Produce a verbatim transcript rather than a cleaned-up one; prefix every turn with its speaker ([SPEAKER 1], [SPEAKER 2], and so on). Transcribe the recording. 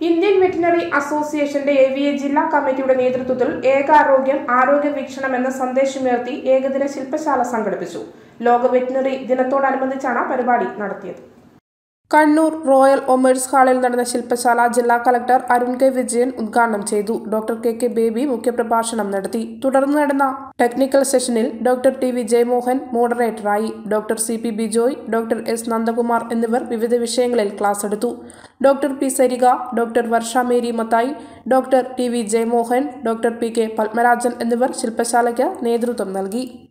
[SPEAKER 1] Indian veterinary അസോസിയേഷന്റെ A V A ജില്ലാ കമ്മിറ്റിയുടെ നേതൃത്വത്തിൽ ഏകാരോഗ്യം ആരോഗ്യ വീക്ഷണം എന്ന സന്ദേശമുയർത്തി ഏകദിന ശില്പശാല സംഘടിപ്പിച്ചു. ലോക വെറ്റിനറി ദിനത്തോടനുബന്ധിച്ചാണ് പരിപാടി നടത്തിയത്. കണ്ണൂർ റോയൽ ഒമേഴ്സ് ഹാളിൽ നടന്ന ശില്പശാല ജില്ലാ കളക്ടർ അരുൺ കെ വിജയൻ ഉദ്ഘാടനം ചെയ്തു. ഡോക്ടർ കെ കെ ബേബി മുഖ്യപ്രഭാഷണം നടത്തി. തുടർന്ന് നടന്ന ടെക്നിക്കൽ സെഷനിൽ ഡോക്ടർ ടി വി ജയമോഹൻ മോഡറേറ്ററായി. Doctor C P Bijoy, doctor S Nandakumar എന്നിവർ വിവിധ വിഷയങ്ങളിൽ ക്ലാസ് എടുത്തു. Doctor P Sarika, doctor Varsha Mary Mathai, doctor T V Jayamohan, doctor P K Padmarajan എന്നിവർ ശില്പശാലയ്ക്ക് നേതൃത്വം നൽകി.